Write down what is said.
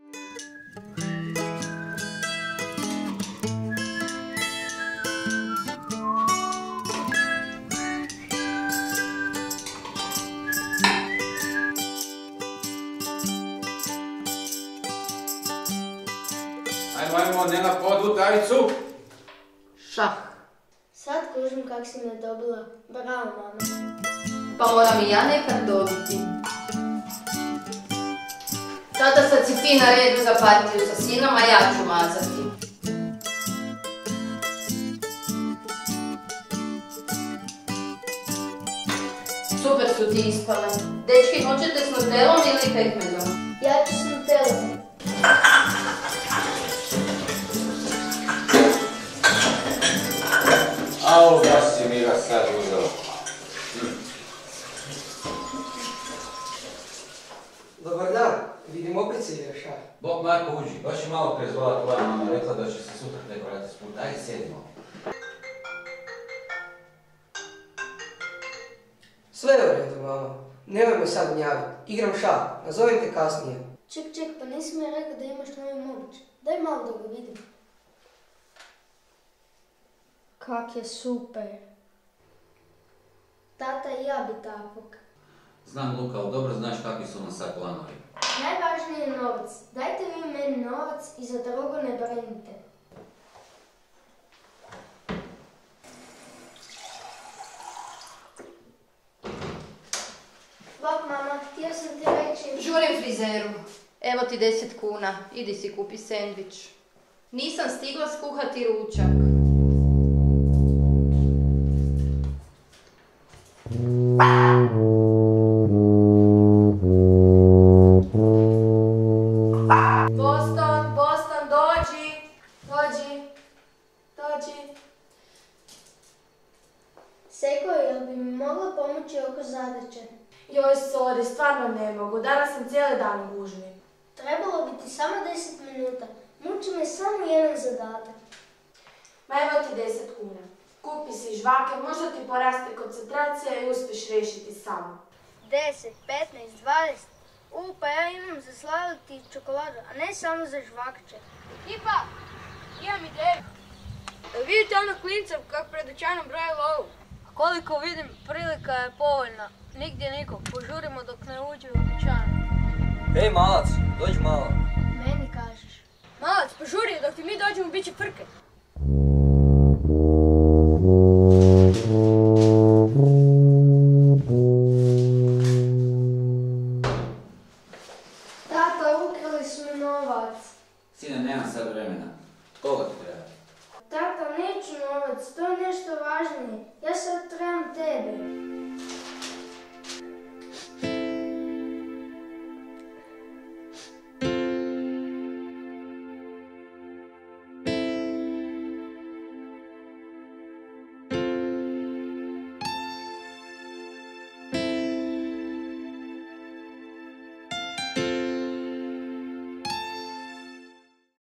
Ajmo, nema pod utavicu. Šah. Sad kužim kak si me dobila. Bravo, mama. Pa moram i ja nekad dobiti. Tata, sad si ti na redu za partiju sa sinom, a ja ću mazati. Super su ti ispale. Dečki, hoćete s nutelom ili pekmezom? Ja ću s nutelom. Au, baš si mi ga sad uzela. Dobar dan, vidim opet si ideš, a? Bog Marko, uđi, baš je malo prezvala tvoja mama, rekla da će se sutra neko vrati s puta. Ajde, sjedimo. Sve je u redu, mama. Nemoj me sad gnjaviti. Igram šah, nazovem te kasnije. Ček, pa nisi mi rekao da imaš novi mobić. Daj malo da ga vidim. Kak je super. Tata i ja bi takvog. Znam, Luka, ali dobro znaš kakvi su nam sad planovi. Najvažniji je novac. Dajte vi meni novac i za drugo ne brinite. Bok, mama, htio sam ti reći... Žurim frizeru. Evo ti 10 kuna. Idi si kupi sendvič. Nisam stigla skuhati ručak. Boston, dođi. Seko, jel bi mi mogla pomoći oko zadaće? Joj, sorry, stvarno ne mogu. Danas sam cijeli dan gužni. Trebalo bi ti samo 10 minuta. Muči me samo jedan zadatak. Ma evo ti 10 kuna. Kupi si žvake, možda ti poraste koncentracija i uspješ riješiti samo. 10, 15, 20. Pa ja imam za slaviti čokoladu, a ne samo za žvakče. Ipa, imam ideju. Vidite onog klinca kako pred dućanom broje lovu. A koliko vidim, prilika je povoljna. Nigdje nikog, požurimo dok ne uđe u dućan. Ej, malac, dođi malo. Meni kažeš. Malac, požuri, dok ti mi dođemo bit će frke. Tata, ukrali su mi novac. Sine, nemam sad vremena. Koga ti treba? Tata, neću novac, to je nešto važnije. Ja sad trebam tebe.